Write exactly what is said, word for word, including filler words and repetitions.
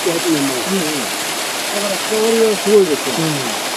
はちねんまえ。だから伝わりはすごいですよ。